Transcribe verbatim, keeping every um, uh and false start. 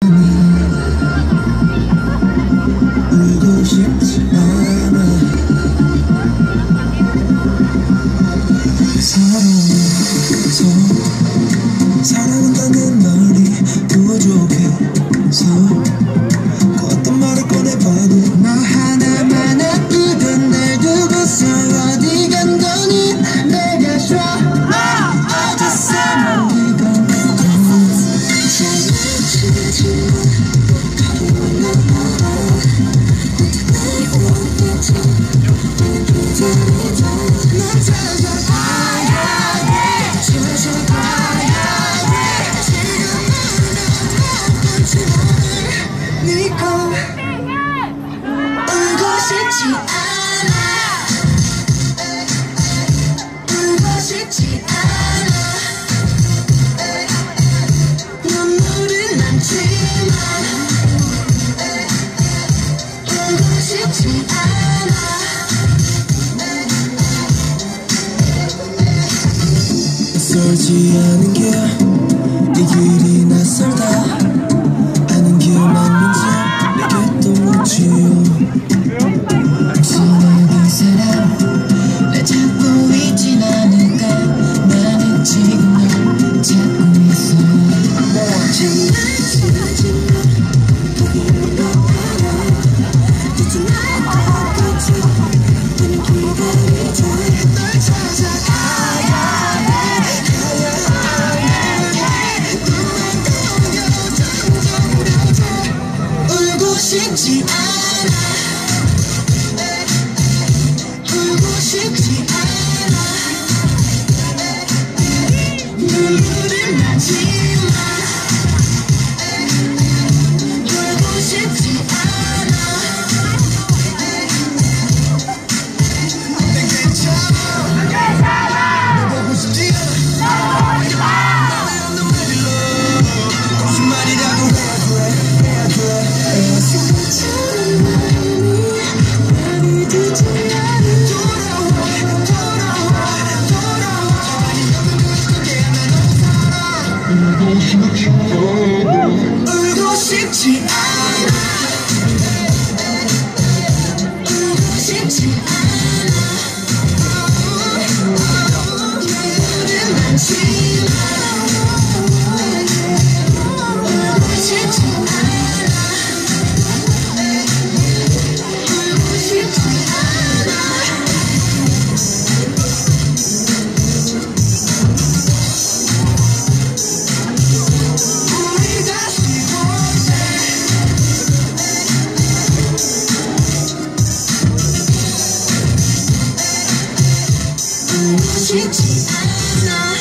울고 싶지 않아. 서러워서 사랑한다는 말이 부족해서 그 어떤 말을 꺼내봐도 너 하나만 아프던 날 두고서 어디 간 거니. 내가 싫어 어디서 멀리 간 거니. 넌 찾아가야 돼, 찾아가야 돼. 지금은 아프지 않을 니고 울고 싶지 않아. 울고 싶지 않아. 눈물은 많지만 울고 싶지 않아. 낯설지 않은 길, 이 길이 낯설다. 아는 길 맞는지 내게 또 묻지요. 지나간 사람 날 찾고 있진 않을까. 나는 지금 널 찾고 있어. 장난치지마, 보기만 너와라. 이제 날 바라보지 나는 기다리자. 널 찾아가야 싶지 않아. 울고 싶지 않아. 눈물은 나지만 울고 싶지 않아. 난 괜찮아. 난 괜찮아. 너 보고 싶지 않아. 너 보지 마. 너의 없는 말로 거짓말이라고 해야 돼, 해야 돼. 상처는 마음이 많이 듣지 않은. 돌아와 돌아와 돌아와. 울고 싶지 않아. 울고 싶지 않아. 울고 싶지 않아. 눈물은 많지만 울고 싶지 않아. 쉽지 않아.